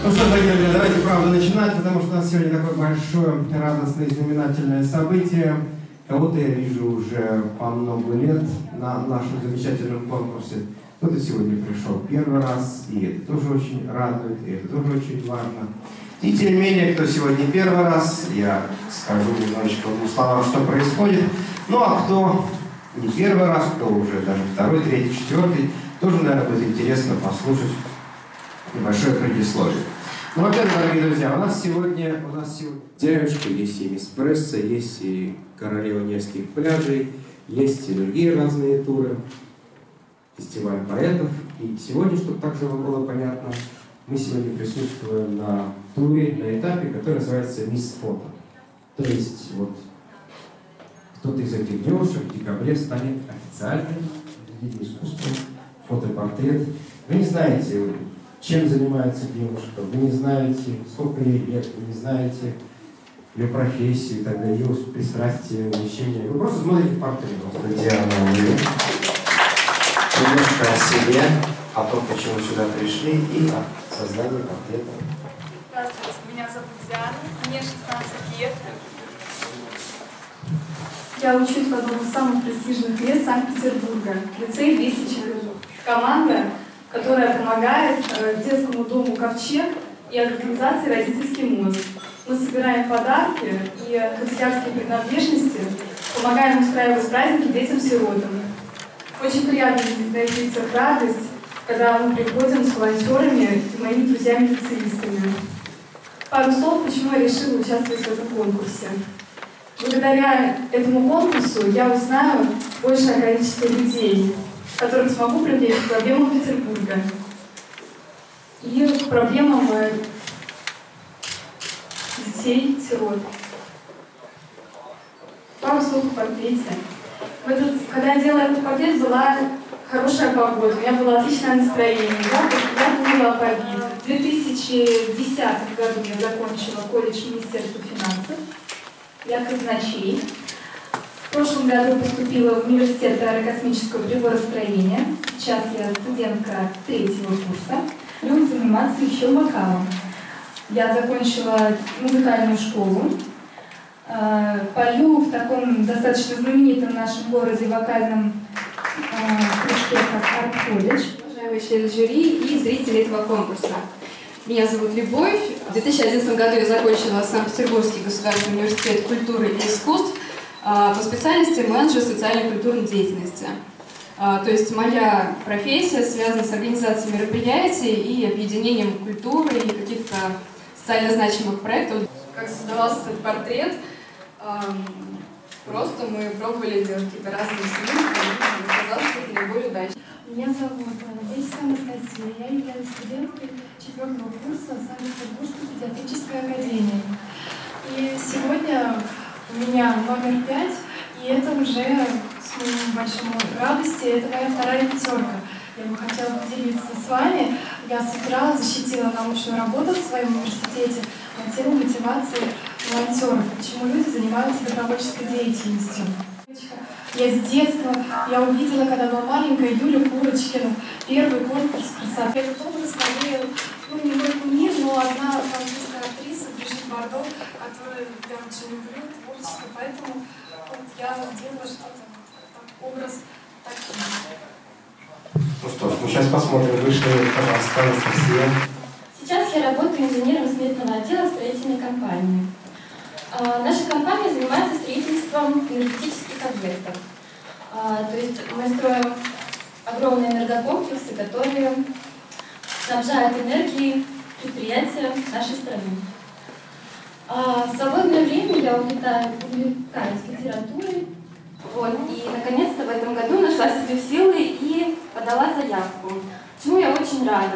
Ну что, дорогие друзья, давайте, правда, начинать, потому что у нас сегодня такое большое, радостное и знаменательное событие. Кого-то я вижу уже по много лет на нашем замечательном конкурсе. Кто-то сегодня пришел первый раз, и это тоже очень радует, и это тоже очень важно. И тем не менее, кто сегодня первый раз, я скажу немножечко в двух словах, что происходит. Ну а кто не первый раз, кто уже даже второй, третий, четвертый, тоже, наверное, будет интересно послушать небольшое предисловие. Ну, во-первых, дорогие друзья, у нас сегодня девочка, есть и Эспрессо, есть и Королева Невских пляжей, есть и другие разные туры, фестиваль поэтов. И сегодня, чтобы также вам было понятно, мы сегодня присутствуем на туре, на этапе, который называется «Мисс Фото». То есть, вот, кто-то из этих девушек в декабре станет официальным видом искусства, фотопортрет. Вы не знаете, чем занимается девушка, вы не знаете, сколько ей лет, вы не знаете ее профессию, тогда ее пристрастие, увлечение. Вы просто смотрите портрет. Где она умеет. Немножко о себе, о том, почему сюда пришли, и о создании портрета. Здравствуйте, меня зовут Диана, мне 16 лет. Я учусь в одном из самых престижных мест Санкт-Петербурга, лицей 200 человек. Команда, которая помогает детскому дому «Ковчег» и организации «Родительский мост». Мы собираем подарки и канцелярские принадлежности, помогаем устраивать праздники детям-сиротам. Очень приятно видеть на их лицах радость, когда мы приходим с волонтерами и моими друзьями-лицеистами. Пару слов, почему я решила участвовать в этом конкурсе. Благодаря этому конкурсу я узнаю большее количество людей, которых смогу привлечь к проблемам Петербурга и к проблемам детей-сирот. Пару слов о портрете. Когда я делала этот портрет, была хорошая погода, у меня было отличное настроение, я думала о победе. В 2010 году я закончила колледж Министерства финансов, я казначей. В прошлом году поступила в университет аэрокосмического приборостроения. Сейчас я студентка 3-го курса. Люблю заниматься еще вокалом. Я закончила музыкальную школу. Пою в таком достаточно знаменитом в нашем городе вокальном кружке, как арт-колледж. Уважаемые члены жюри и зрители этого конкурса. Меня зовут Любовь. В 2011 году я закончила Санкт-Петербургский государственный университет культуры и искусств по специальности менеджер социальной и культурной деятельности. То есть моя профессия связана с организацией мероприятий и объединением культуры и каких-то социально значимых проектов. Как создавался этот портрет, просто мы пробовали делать какие-то разные снимки, и оказалось, что это наиболее удачно. Меня зовут Лесина Анастасия, я являюсь студенткой 4-го курса Санкт-Петербургской педагогической академии. И сегодня у меня номер 5, и это уже с моей большой радости, это моя вторая пятерка. Я бы хотела поделиться с вами. Я собирала, защитила научную работу в своем университете на тему мотивации волонтеров, почему люди занимаются добровольческой деятельностью. Я с детства, я увидела, когда была маленькая, Юлю Курочкину, первый конкурс красоты. Этот образ скорее, не мой кумир, но одна французская актриса, Брижит Бардо, которую я очень люблю, творчество, поэтому вот я сделала что-то, образ таким. Ну что ж, мы сейчас посмотрим, вышли, пожалуйста, Анастасия. Сейчас я работаю инженером сметного отдела строительной компании. Наша компания занимается строительством энергетических объектов. То есть мы строим огромные энергокомплексы, которые снабжают энергией предприятия нашей страны. В свободное время я увлекаюсь литературой. И наконец-то в этом году нашла в себе силы и подала заявку, чему я очень рада.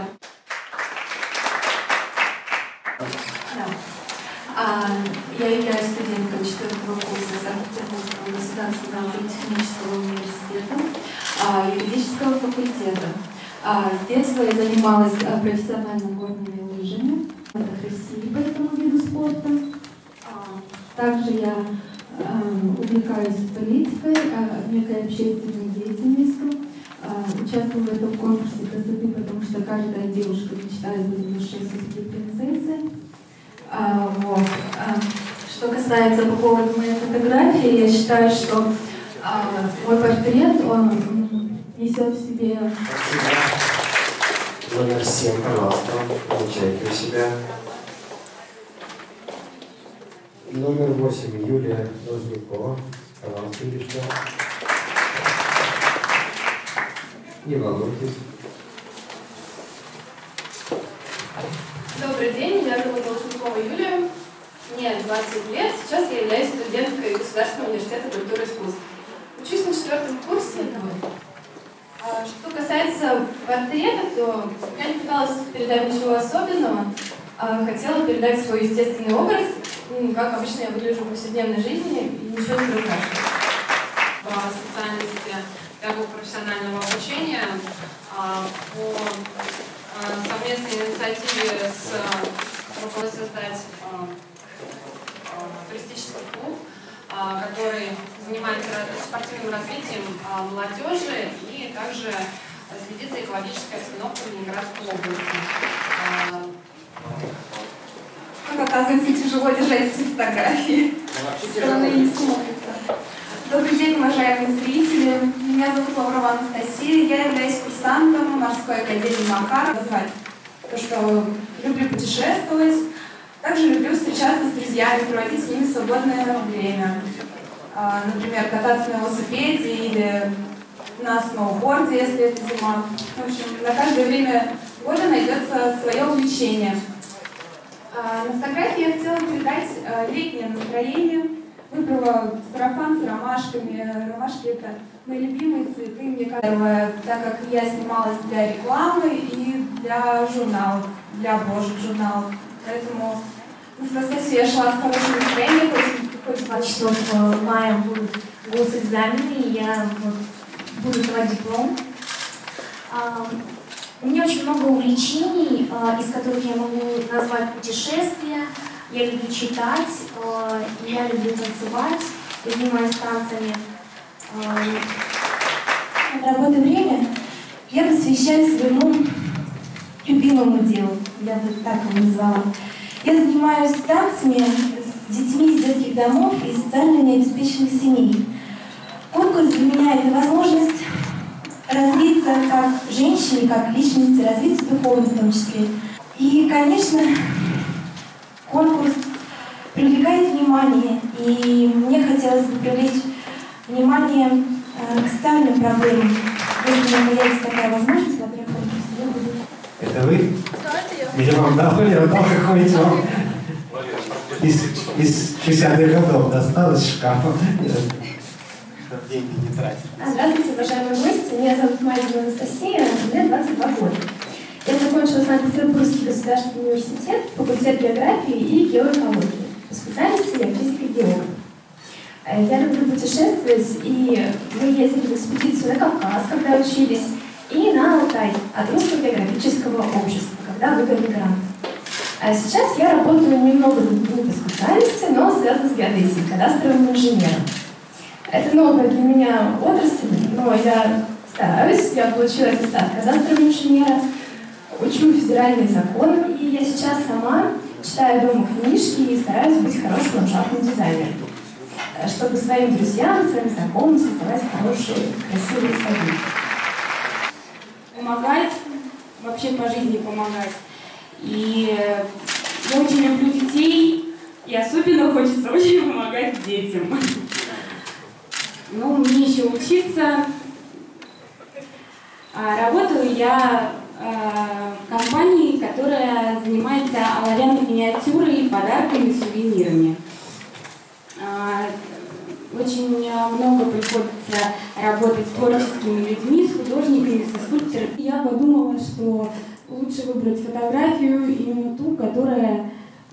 Я являюсь студенткой 4-го курса Санкт-Петербургского государственного политехнического университета, юридического факультета. С детства я занималась профессиональным горными лыжами в России по этому виду спорта. Также я увлекаюсь политикой, некой общественной деятельностью. Участвую в этом конкурсе красоты, потому что каждая девушка мечтает быть в душе все-таки принцессой. Что касается по поводу моей фотографии, я считаю, что мой портрет, он несет в себе... Номер 7, пожалуйста, замечайте у себя. Номер 8, Юлия Должникова. Пожалуйста, Юлечка. Не волнуйтесь. Добрый день, меня зовут Должникова Юлия. Мне 20 лет. Сейчас я являюсь студенткой Государственного университета культуры и искусств. Учусь на 4-м курсе. Что касается портрета, то я не пыталась передать ничего особенного. Хотела передать свой естественный образ, как обычно я выгляжу в повседневной жизни, и ничего не приукрашиваю. По специальности педагог профессионального обучения по совместной инициативе с руководством создать туристический клуб, который занимается спортивным развитием молодежи и также следит за экологической обстановкой в Ленинградской области. Как оказывается, тяжело держать эти фотографии. Со стороны не смотрится. Добрый день, уважаемые зрители. Меня зовут Лаврова Анастасия. Я являюсь курсантом Морской академии Макарова. То, что люблю путешествовать. Также люблю встречаться с друзьями, проводить с ними свободное время. Например, кататься на велосипеде или на сноуборде, если это зима. В общем, на каждое время года найдется свое увлечение. На фотографии я хотела передать летнее настроение. Выбрала сарафан с ромашками. Ромашки — это мои любимые цветы, мне кажется, так как я снималась для рекламы и для журналов, для обложек журналов. Поэтому в процессе я шла с хорошим настроением, хоть 24 мая будут госэкзамены, и я буду сдавать диплом. У меня очень много увлечений, из которых я могу назвать путешествия. Я люблю читать, я люблю танцевать, я занимаюсь танцами. В рабочее время я посвящаю своему любимому делу, я бы так его назвала. Я занимаюсь танцами с детьми из детских домов и социально необеспеченных семей. Конкурс для меня — это возможность развиться как женщине, как личности, развиться духовно в том числе. И, конечно, конкурс привлекает внимание, и мне хотелось бы привлечь внимание к социальным проблемам. Если у меня появится такая возможность, во-первых, я буду... Это вы? Да, это я. Или вам дали, а там какой-нибудь вам из 60-х годов досталось из шкафа, чтобы деньги не тратить. Здравствуйте, уважаемые гости. Меня зовут Мазина Анастасия, мне 22 года. Я закончила Санкт-Петербургский государственный университет, факультет географии и геоэкологии. По специальности я физик-геолог. Я люблю путешествовать, и мы ездили в экспедицию на Кавказ, когда учились, и на Алтай от Русского географического общества, когда выиграли грант. А сейчас я работаю немного не по специальности, но связана с геодезией, кадастровым инженером. Это новая для меня отрасль, но я стараюсь, я получила аттестат кадастрового инженера, учу федеральные законы, и я сейчас сама читаю дома книжки и стараюсь быть хорошим ландшафтным дизайнером, чтобы своим друзьям, своим знакомым создавать хорошие, красивые сады. Помогать, вообще по жизни помогать. И я очень люблю детей, и особенно хочется очень помогать детям. Ну, мне еще учиться. Работаю я в компании, которая занимается оловянной миниатюрой, подарками, сувенирами. Очень много приходится работать с творческими людьми, с художниками, со скульпторами. Я подумала, что лучше выбрать фотографию именно ту, которая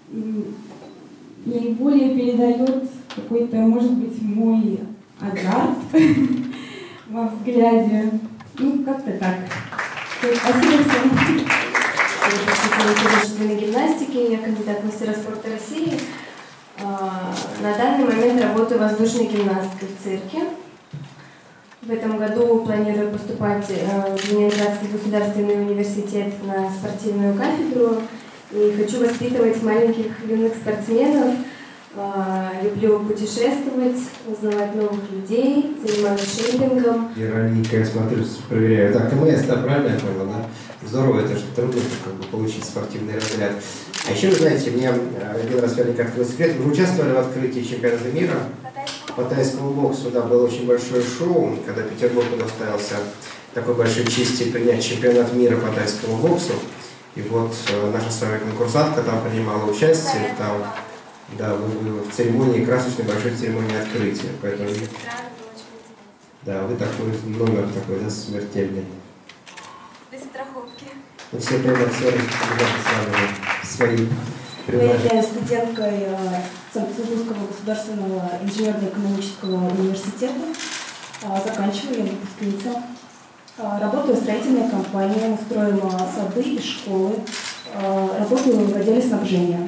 наиболее передает какой-то, может быть, мой азарт во взгляде. Ну, как-то так. Спасибо всем. Я художественной гимнастики, я кандидат в мастера спорта России. На данный момент работаю воздушной гимнасткой в цирке. В этом году планирую поступать в Ленинградский государственный университет на спортивную кафедру. И хочу воспитывать маленьких юных спортсменов. Люблю путешествовать, узнавать новых людей, заниматься шейпингом. Вероника, я смотрю, проверяю. Так, ТМС, да, правильно я понял, да? Здорово, это же трудно как бы получить спортивный разряд. А еще, вы знаете, мне один раз вели как-то секрет. Вы участвовали в открытии чемпионата мира по тайскому боксу? Да, было очень большое шоу, когда Петербург удостоился такой большой чести принять чемпионат мира по тайскому боксу. И вот наша с вами конкурсантка там принимала участие, там, да, вы в церемонии, красочной большой церемонии открытия. Поэтому, да, вы такой номер такой, да, смертельный. Без страховки. Мы все пригласили свои Я являюсь студенткой Санкт-Петербургского государственного инженерно-экономического университета. Заканчиваю, я выпускница. Работаю в строительной компании, мы строим сады и школы. Работаю в отделе снабжения.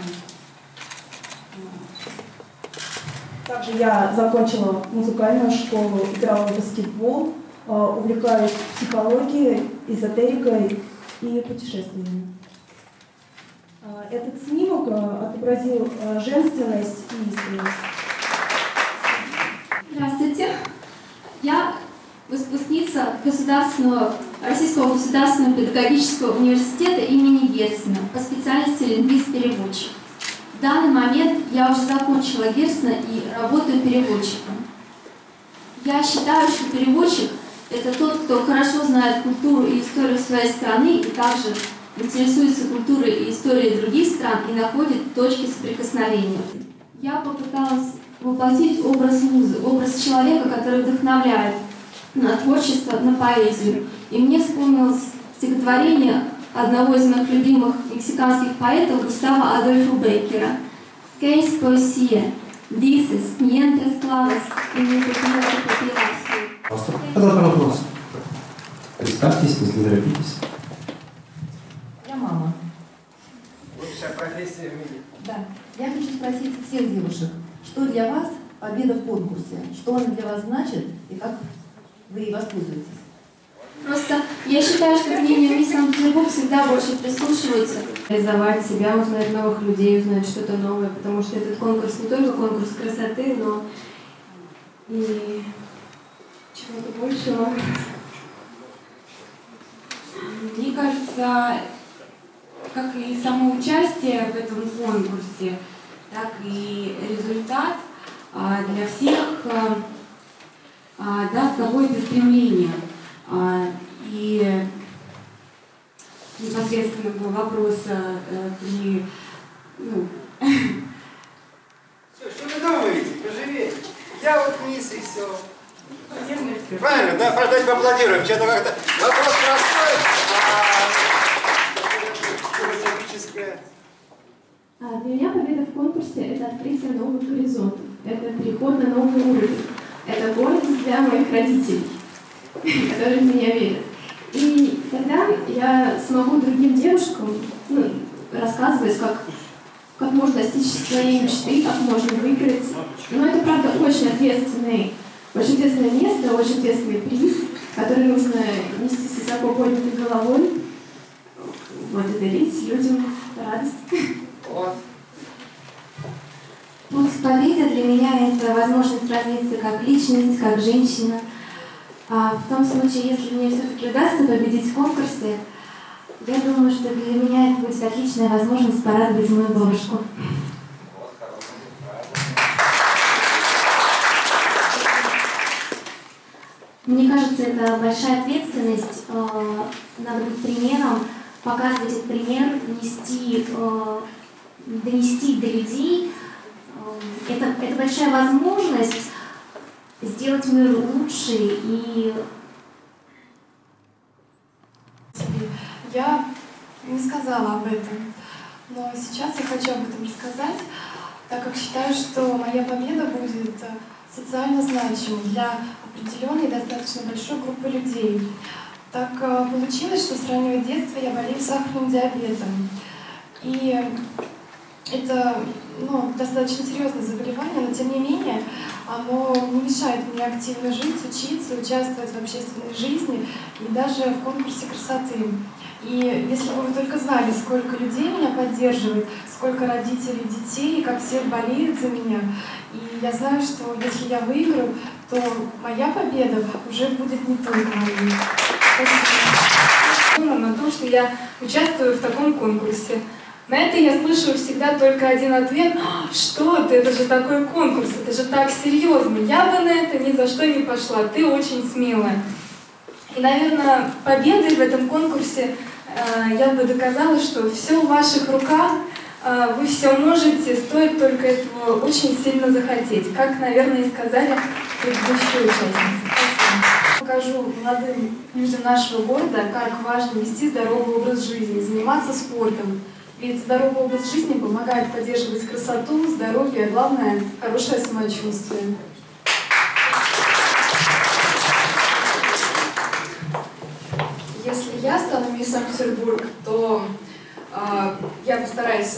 Также я закончила музыкальную школу, играла в баскетбол, увлекаюсь психологией, эзотерикой и путешествиями. Этот снимок отобразил женственность и искренность. Здравствуйте. Я выпускница Российского государственного педагогического университета имени Герцена по специальности лингвист-переводчик. В данный момент я уже закончила Герцена и работаю переводчиком. Я считаю, что переводчик – это тот, кто хорошо знает культуру и историю своей страны и также интересуется культурой и историей других стран и находит точки соприкосновения. Я попыталась воплотить образ музы, образ человека, который вдохновляет на творчество, на поэзию. И мне вспомнилось стихотворение одного из моих любимых мексиканских поэтов Густава Адольфа Беккера. «Que es poesía? Dices, mientras clavas y mientras no te Задал вопрос. Представьтесь, не торопитесь. Я мама. Лучшая профессия в мире. Да. Я хочу спросить всех девушек, что для вас победа в конкурсе? Что она для вас значит и как вы ей воспользуетесь? Просто я считаю, что к мнению Мисс Санкт-Петербург всегда больше прислушиваются. Реализовать себя, узнать новых людей, узнать что-то новое, потому что этот конкурс не только конкурс красоты, но и чего-то большего. Мне кажется, как и само участие в этом конкурсе, так и результат для всех даст какое-то стремление. И непосредственного вопроса при... Что вы думаете? Поживее. Я вот вниз и все. Правильно, да? Давайте поаплодируем. Что-то как-то вопрос простой, философическое. Для меня победа в конкурсе – это открытие новых горизонтов, это переход на новый уровень, это гордость для моих родителей, которые в меня верят. И тогда я смогу другим девушкам рассказывать, как можно достичь своей мечты, как можно выиграть. Но это, правда, очень ответственное место, очень ответственный приз, который нужно нести с высоко поднятой головой, вот, и дарить людям радость. Вот. Путь к победе для меня – это возможность развиться как личность, как женщина. А в том случае, если мне все-таки удастся победить в конкурсе, я думаю, что для меня это будет отличная возможность порадовать мою бабушку. Мне кажется, это большая ответственность. Надо быть примером, показывать этот пример, донести до людей. Это большая возможность сделать мир лучше и... Я не сказала об этом, но сейчас я хочу об этом рассказать, так как считаю, что моя победа будет социально значимой для определенной достаточно большой группы людей. Так получилось, что с раннего детства я болею сахарным диабетом. И это достаточно серьезное заболевание, но тем не менее оно не мешает мне активно жить, учиться, участвовать в общественной жизни и даже в конкурсе красоты. И если бы вы только знали, сколько людей меня поддерживает, сколько родителей, детей, как все болеют за меня. И я знаю, что если я выиграю, то моя победа уже будет не только моей. Спасибо. На то, что я участвую в таком конкурсе. На это я слышу всегда только один ответ: что ты, это же такой конкурс, это же так серьезно, я бы на это ни за что не пошла, ты очень смелая. И, наверное, победой в этом конкурсе я бы доказала, что все в ваших руках, вы все можете, стоит только этого очень сильно захотеть, как, наверное, и сказали предыдущие участницы. Спасибо. Покажу молодым людям нашего города, как важно вести здоровый образ жизни, заниматься спортом. Ведь здоровый образ жизни помогает поддерживать красоту, здоровье, а главное – хорошее самочувствие. Если я стану мисс Санкт-Петербург, то я постараюсь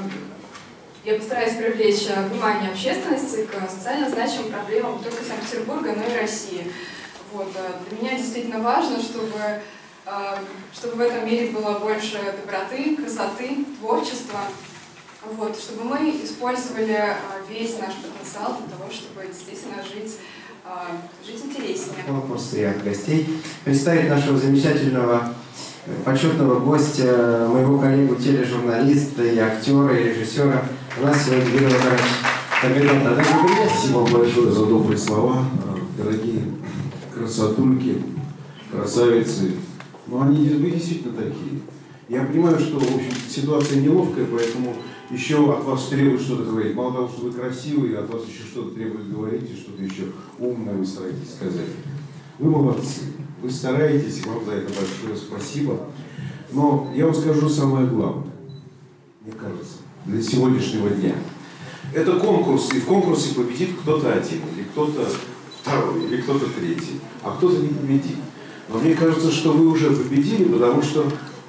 привлечь внимание общественности к социально значимым проблемам не только Санкт-Петербурга, но и России. Вот. Для меня действительно важно, чтобы в этом мире было больше доброты, красоты, творчества, вот, чтобы мы использовали весь наш потенциал для того, чтобы действительно жить интереснее. Конкурс ряд гостей. Представить нашего замечательного почетного гостя, моего коллегу тележурналиста и актера, и режиссера. У нас сегодня Юрий Владимирович. Спасибо большое за добрые слова, дорогие красотульки, красавицы. Но они вы действительно такие. Я понимаю, что, в общем, ситуация неловкая, поэтому еще от вас требует что-то говорить. Мало того, что вы красивые, от вас еще что-то требует говорить, и что-то еще умное вы стараетесь сказать. Вы молодцы. Вы стараетесь, вам за это большое спасибо. Но я вам скажу самое главное, мне кажется, для сегодняшнего дня. Это конкурс, и в конкурсе победит кто-то один, или кто-то второй, или кто-то третий, а кто-то не победит. Но мне кажется, что вы уже победили, потому что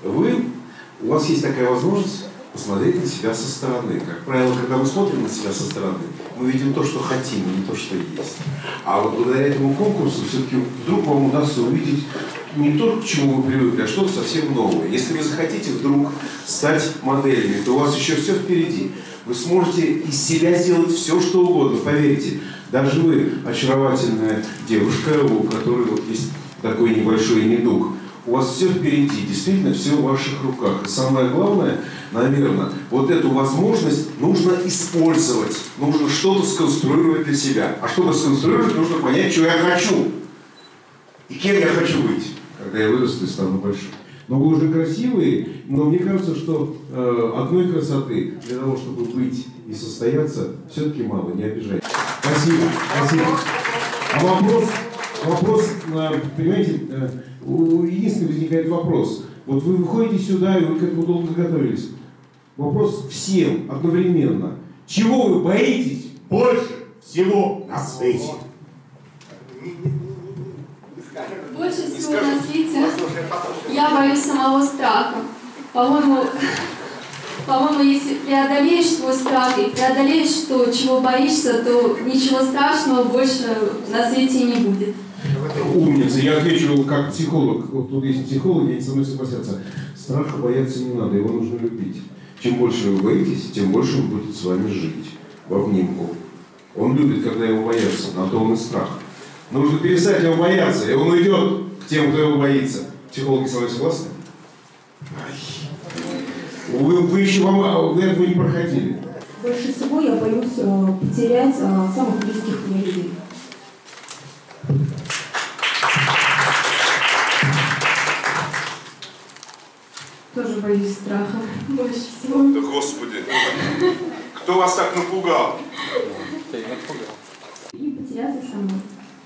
у вас есть такая возможность посмотреть на себя со стороны. Как правило, когда мы смотрим на себя со стороны, мы видим то, что хотим, а не то, что есть. А вот благодаря этому конкурсу все-таки вдруг вам удастся увидеть не то, к чему вы привыкли, а что-то совсем новое. Если вы захотите вдруг стать моделями, то у вас еще все впереди. Вы сможете из себя сделать все, что угодно. Поверьте, даже вы, очаровательная девушка, у которой вот есть такой небольшой недуг, у вас все впереди, действительно все в ваших руках. И самое главное, наверное, вот эту возможность нужно использовать. Нужно что-то сконструировать для себя. А чтобы сконструировать, нужно понять, что я хочу. И кем я хочу быть, когда я вырасту и стану большим. Но вы уже красивые, но мне кажется, что одной красоты для того, чтобы быть и состояться, все-таки мало, не обижайтесь. Спасибо, спасибо. А вопрос, понимаете, единственный возникает вопрос. Вот вы выходите сюда, и вы к этому долго готовились. Вопрос всем одновременно. Чего вы боитесь больше всего на свете? Больше всего на свете я боюсь самого страха. По-моему, если преодолеешь свой страх и преодолеешь то, чего боишься, то ничего страшного больше на свете не будет. Умница. Я отвечу как психолог. Вот тут есть психологи, они со мной согласятся. Страха бояться не надо, его нужно любить. Чем больше вы боитесь, тем больше он будет с вами жить в обнимку. Он любит, когда его боятся, на то он и страх. Нужно перестать его бояться, и он уйдет к тем, кто его боится. Психологи со мной согласны? Вы еще вы этого не проходили. Больше всего я боюсь потерять самых близких мне людей. Тоже боюсь страха. Больше всего. Да Господи! Кто вас так напугал? И потеряться самой.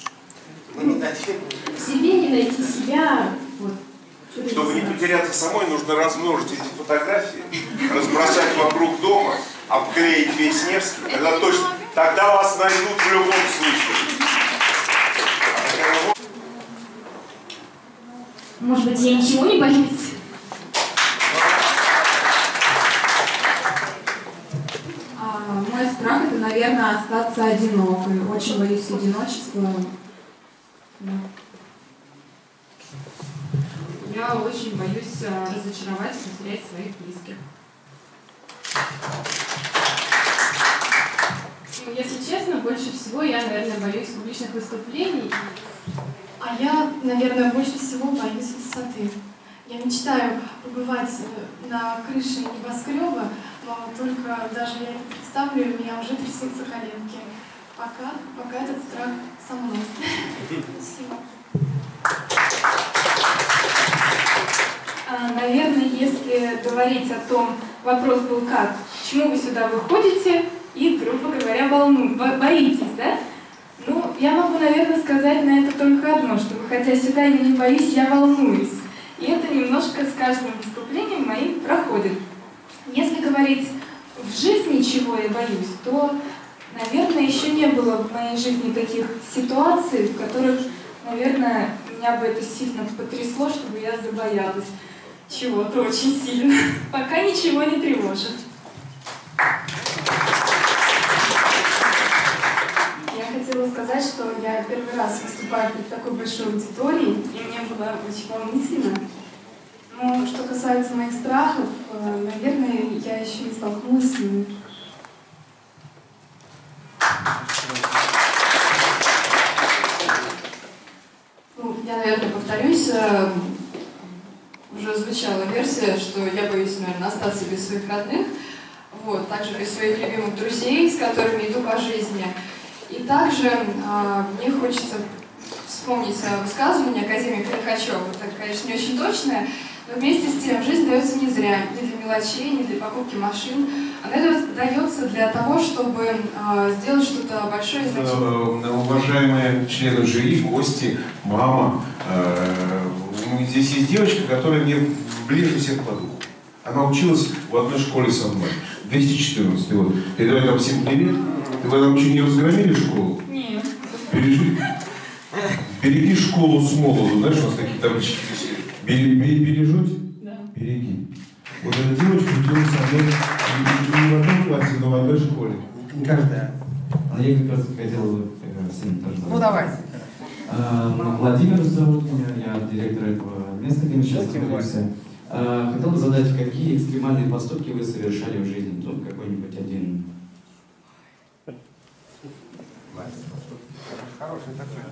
В себе не найти себя. Вот. Чтобы не потеряться самой, нужно размножить эти фотографии, разбросать вокруг дома, обклеить весь Невский. Тогда вас найдут в любом случае. Может быть, я ничего не боюсь? Мой страх — это, наверное, наверное, остаться одинокой. Очень боюсь одиночества. Да. Я очень боюсь разочаровать и потерять своих близких. Если честно, больше всего я, наверное, боюсь публичных выступлений. А я, наверное, больше всего боюсь высоты. Я мечтаю побывать на крыше небоскреба, но только даже я это представлю, у меня уже трясутся коленки. Пока этот страх со мной. Спасибо. Наверное, если говорить о том, вопрос был как, почему вы сюда выходите и, грубо говоря, боитесь, да? Ну, я могу, наверное, сказать на это только одно, что, выходя сюда, я не боюсь, я волнуюсь. И это немножко с каждым выступлением моим проходит. Если говорить в жизни, чего я боюсь, то, наверное, еще не было в моей жизни таких ситуаций, в которых, наверное, меня бы это сильно потрясло, чтобы я забоялась чего-то очень сильно. Пока ничего не тревожит. Я хотела сказать, что я первый раз выступаю перед такой большой аудиторией, и мне было очень волнительно. Но что касается моих страхов, наверное, я еще не столкнулась с ними. Ну, я, наверное, повторюсь, уже звучала версия, что я боюсь, наверное, остаться без своих родных, вот, также без своих любимых друзей, с которыми иду по жизни. И также мне хочется вспомнить высказывание академика Лихачева. Это, конечно, не очень точное, но вместе с тем жизнь дается не зря, не для мелочей, не для покупки машин. Она дается для того, чтобы сделать что-то большое и значительное. Уважаемые члены жюри, гости, мама, здесь есть девочка, которая мне ближе всех по духу. Она училась в одной школе со мной, 214 год. Передавай там всем привет. Вы нам еще не разгромили школу? Нет. Береги школу с молоду. Знаешь, у нас такие таблички висели. Бережуть? Да. Береги. Вот эта девочка училась со мной не в одном классе, но в одной школе. Не каждая. А я как раз хотел бы всем тоже. Ну давайте. Владимир зовут меня, я директор этого места, где мы сейчас находимся. Хотел бы задать, какие экстремальные поступки вы совершали в жизни? Тут какой-нибудь один. Хороший такой.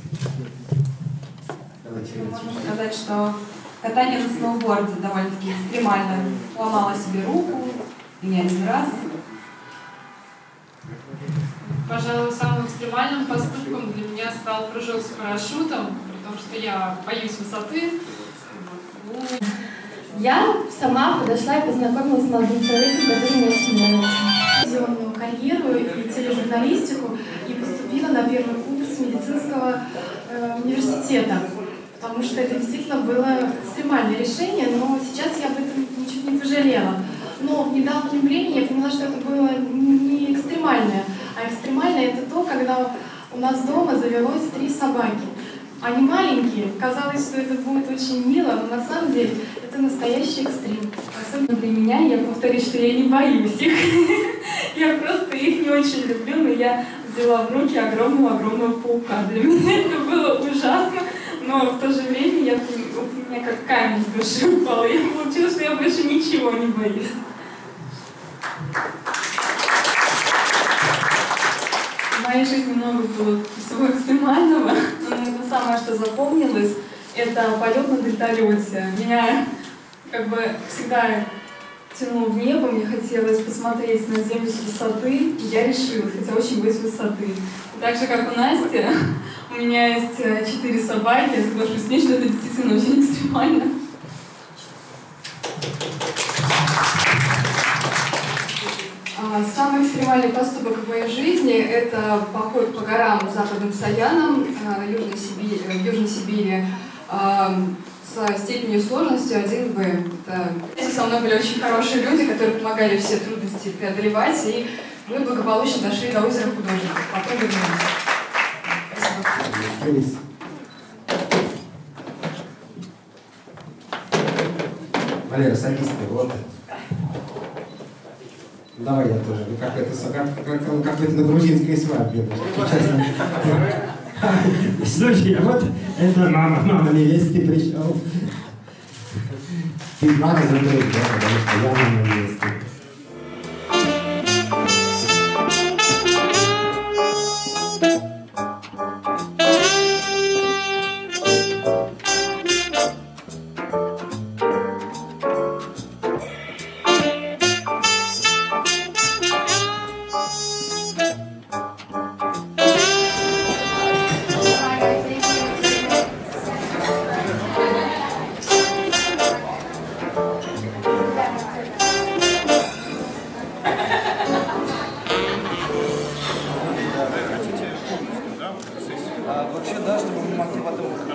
Можно сказать, что катание на сноуборде довольно-таки экстремально. Ломала себе руку, и не один раз. Пожалуй, самым экстремальным поступком для меня стал прыжок с парашютом, потому что я боюсь высоты. Я сама подошла и познакомилась с молодым человеком, который мне очень нравится. Телевизионную карьеру и тележурналистику и поступила на первый курс медицинского университета, потому что это действительно было экстремальное решение, но сейчас я об этом ничуть не пожалела. Но в недавнем времени я поняла, что это было не экстремальное, а экстремальное это то, когда у нас дома завелось 3 собаки. Они маленькие, казалось, что это будет очень мило, но на самом деле это настоящий экстрим. Особенно для меня, я повторюсь, что я не боюсь их. Я просто их не очень люблю, но я взяла в руки огромного паука. Для меня это было ужасно, но в то же время у меня как камень с души упал. Я получилось, что я больше ничего не боюсь. В моей жизни много было всего экстремального, но самое, что запомнилось, это полет на вертолете. Меня как бы всегда тянуло в небо, мне хотелось посмотреть на землю с высоты, и я решилась, хотя очень боюсь высоты. И так же, как у Насти, у меня есть 4 собаки, я соглашусь с ней, что это действительно очень экстремально. Самый экстремальный поступок в моей жизни – это поход по горам Западным Саянам в Южной Сибири со степенью сложности 1Б. Со мной были очень хорошие люди, которые помогали все трудности преодолевать, и мы благополучно дошли до озера Художников. Потом вернулись. Спасибо. Валера, садись ты, вот. Давай я тоже. Как это на грузинской свадьбе. Честно. Слушай, вот это мама невесты пришел. Ты мама задает, да, потому что я мама невесты. Вообще, да, чтобы мы могли потом